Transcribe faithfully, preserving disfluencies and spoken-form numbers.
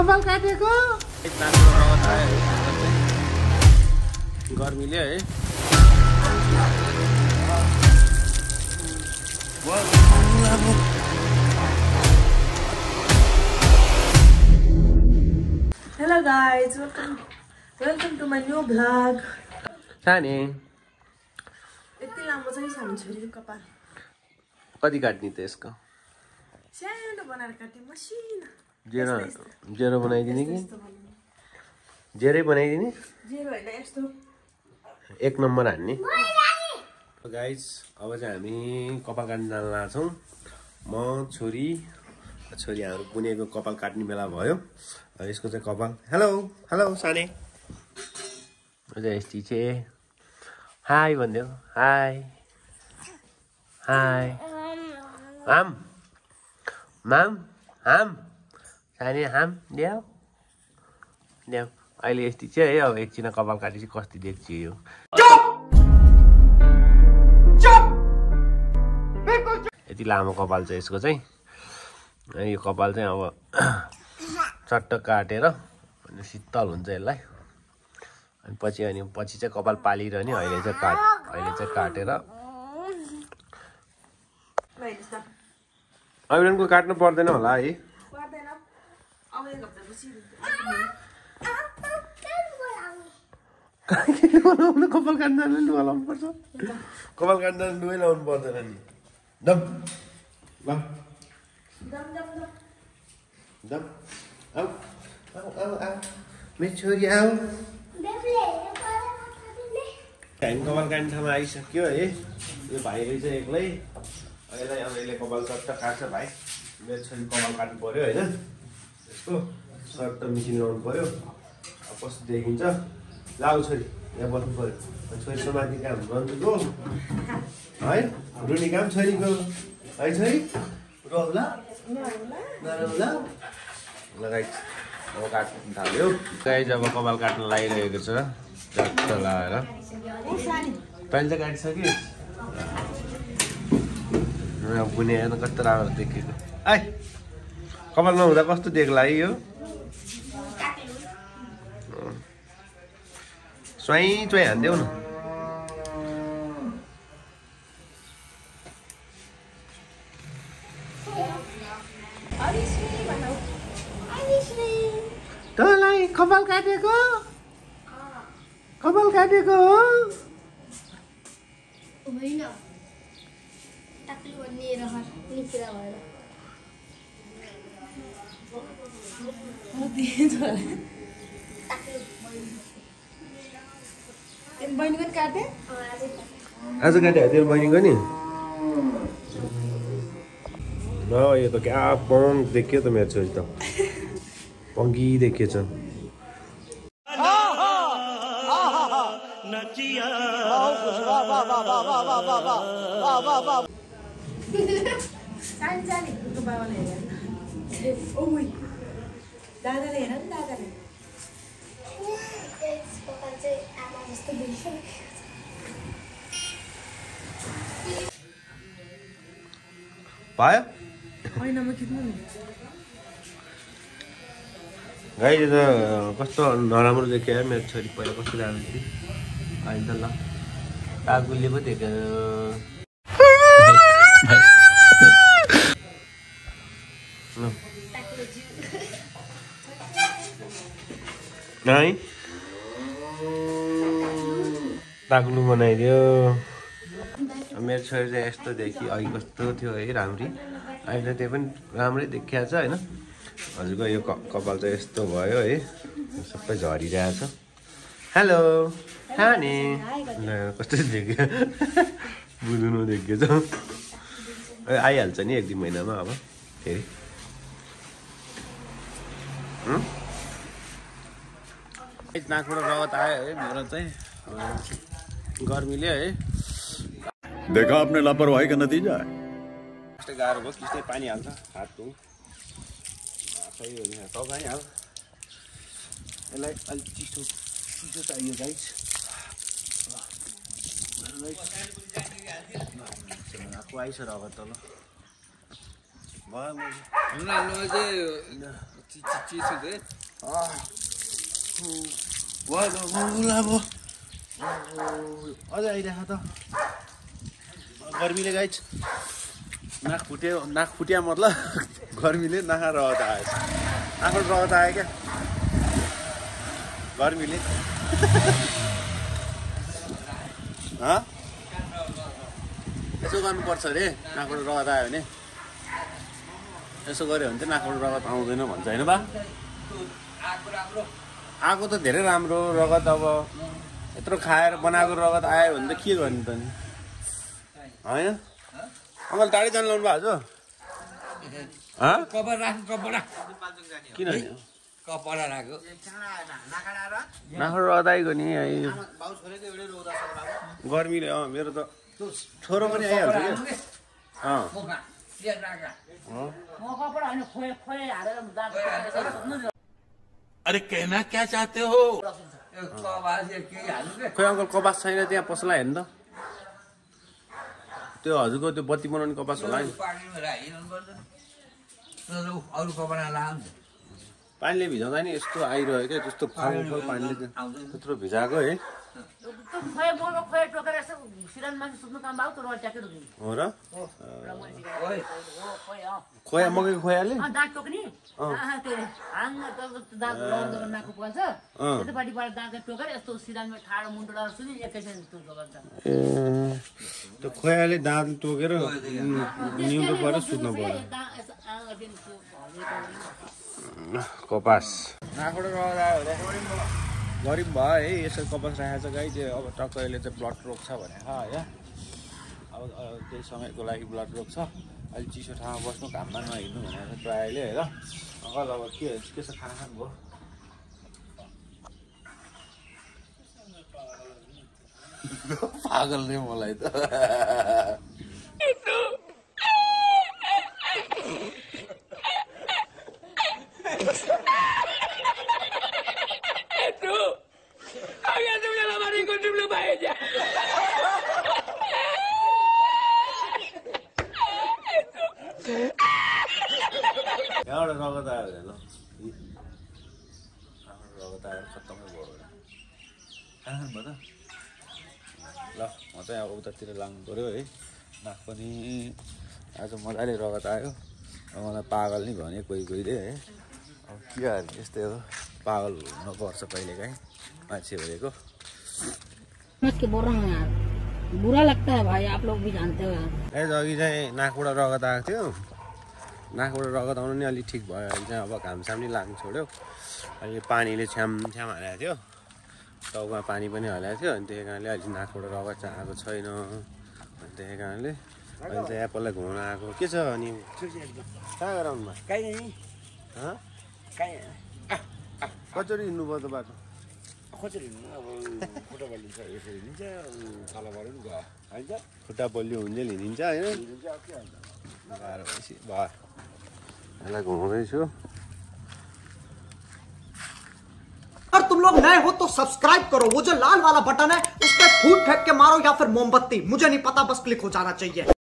कपाल काटेको गर्मीले है Hello guys, welcome welcome to my new vlog. सानी यति लामो चाहिँ सानो छोरीको कपाल कति काट्ने त यसको सानो बनाएर काटे मसिनो जेरो जेरो बनाइदिने कि जेरै बनाइदिने जेरो हैन यस्तो एक नम्बर हान्ने गाइज अब चाहिँ हामी कपाल काट्न जान लाग्छौँ म छोरी छोरी हाम्रो बुनेको कपाल काट्ने बेला भयो यसको चाहिँ कपाल हेलो हेलो साने अझ यस्तै चाहिँ हाई भनिदेऊ हाई हाई हाम माम हाम साने हाम ल्याऊ ल्याऊ अहिले यस्तै चाहिँ है अब एकछिन कपाल काटेपछि कस्तो देख्छु यो यति लामो कपाल छ यसको चाहिँ यो कपाल चाहिँ अब चट्ट काटेर अनि शीतल हुन्छ यसलाई अनि पछि अनि पछि चाहिँ कपाल पालिरहने अहिले चाहिँ काट अहिले चाहिँ काटेर अभिरनको काट्नु पर्दैन होला है पर्दैन अब एक हप्तापछि बनाउनु कपाल काट्न जानु लुगा लाउनु पर्छ कपाल काट्न जानु लुगै लाउनु पर्दैन नि दम ल दम दम दम दम आऊ आऊ आऊ आऊ मेरो छोरी आऊ हामी कपाल काट्ने ठाउँमा आइसक्यो है यो भाइले चाहिँ एक्लै अहिले अब यसले कपाल सट्ट काट्छ भाइ मेरो छोरी कपाल काट्नु पऱ्यो होइन यसको सट्ट मिसिन लाउनु पऱ्यो अब कस्तो देखिन्छ लाउ छोरी यहाँ बस्नु पऱ्यो छोरी समाति काम रन्जुको है रुनी काम छोरीको है छोरी रोला नरौला लगाइ अब काट्नु थाल्यो गाई जब कपाल काट्न लागिरहेको छ झट्ट लगाएर तैँले चाहिँ काटिसक्यो बुने हेर्न कस्तो राम्रो देखेको आइ कपाल नहुँदा कस्तो देख्ला है यो स्वाई चोइ हान्देऊ न तँलाई कपाल काटेको कपाल काटेको हो होइन टाक्लु भन्ने रहर निपुरा भएर म दिएँ छोरा टाक्लु बहिनीको काटे आज काटे तेरो बहिनीको नि ल यो त क्या पङ देखियो त मेरो छोरी त पङ्की देखिएछ दादाले हेर नि दादाले भयो होइन म खिच्नु नि गाई त कस्तो नराम्रो देखियो मेरो छोरी पहिला कस्तो राम्रो थियो अहिले त ल काकुले पो देख्यो है ताक्लु बनाइदियो मेरो छोरी चाहिँ यस्तो देखि अघि कस्तो थियो है राम्री अहिले त्यो पनि राम्रै देखिया छ होइन हजुरको यो कपाल चाहिँ यस्तो भयो है सबै झरिरहेछ हेलो हाने कस्तो देख्यो बुझ्नु देखियो छ आइहाल्छ नि एक दुई महिनामा अब फेरि नाकबाट रगत आयो है मेरो चाहिँ गर्मीले है देखा आपने लापरवाही का नतीजा है कस्तै गाह्रो भयो किस्तै पानी हाल्छ हात धुँ सही हो नि तब पनि हाल यसलाई अलिक चिसो चिसो चाहियो गाइस आएको आइस रगत तल भयो चिसो दे अझै आइरहेको त गर्मीले गाइज नाक फुट्यो नाक फुट्या मतलब गर्मीले नाखा रगत आएछ नाकबाट रगत आयो क्या गर्मीले यसो गर्नुपर्छ अरे नाकबाट रगत आयो भने यसो गऱ्यो भने चाहिँ नाकबाट रगत आउँदैन भन्छ होइन बा आएको त धेरै राम्रो रगत अब यत्रो खाएर बनाएको रगत आयो भने त के गर्ने त नि होइन अङ्कल टाढी जानु लाउनु भएको छ किन कपडा राख्यो नाकबाट रगत आइगयो नि गर्मीले अँ मेरो त छोरो पनि आइहाल्छ क्या अरे कहना क्या चाहते हो खोइ अङ्कल कपास छैन त्यहाँ पसला हेर्नु त त्यो हजुरको त्यो बत्ती बनाउने कपास होला नि अरू कपडा लान्छ पानीले भिजाउँदा नि यस्तो आइरह्यो क्या त्यस्तो फल पानीले त्यत्रो भिजाएको है हो र खोया मकैको खोयाले ए त्यो खोयाले दाँत टोकेर निउँदो परेर सुत्नु पर्यो कपास नाकबाट रगत आयो गरिब भयो है यसरी कपास राखेको छ गाई चाहिँ अब टक्क यसले चाहिँ ब्लड रोक्छ भनेर होइन अब केही समयको लागि ब्लड रोक्छ अहिले चिसो ठाउँमा बस्नु घाममा नहिँड्नु भनेर प्रायःले होइन अङ्कल अब के के छ खाना खानुभयो पागल नै मलाई त यहाँबाट रगत आयो भने ल रगत आएर खत्तमै भयो खाना खानुभयो त ल म चाहिँ अब उतातिर लाग्नु पऱ्यो है नाक पनि आज मजाले रगत आयो अब मलाई पागल नि भने कोही कोहीले है अब के गर्ने यस्तै हो पागल हुनुपर्छ कहिलेकाहीँ मान्छे भनेको बुरा लगता है भाई आप लोग भी जानते हो ए अघि चाहिँ नाकबाट रगत आएको थियो नाकबाट रगत आउनु नि अलिक ठिक भयो अहिले चाहिँ अब घामसाम नि लाग्नु छोड्यो अहिले पानीले छ्याम छ्याम हालेको थियो टाउकोमा पानी पनि हालेको थियो अनि त्यही कारणले अहिले नाकबाट रगत चाहिँ आएको छैन अनि त्यही कारणले अहिले चाहिँ एप्पललाई घुमाउन आएको के छ अनि कहाँ गराउनुमा कसरी हिँड्नुभयो त बाटो कसरी हिँड्नु अब खुट्टा बलिन्छ यसरी हिँड्छ तलबाट पनि गयो हाल्छ खुट्टा बलियो हुन्जेल हिँडिन्छ होइन गाह्रो भएपछि भयो यसलाई घुमाउँदैछु अगर तुम लोग नए हो तो सब्सक्राइब करो वो जो लाल वाला बटन है उस पर फूट फेंक के मारो या फिर मोमबत्ती मुझे नहीं पता बस क्लिक हो जाना चाहिए